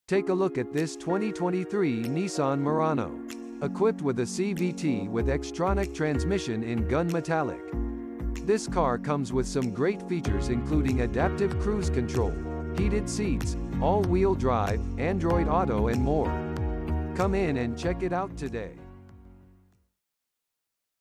Take a look at this 2023 Nissan Murano. Equipped with a CVT with Xtronic transmission in gun metallic. This car comes with some great features including adaptive cruise control, heated seats, all-wheel drive, Android Auto and more. Come in and check it out today.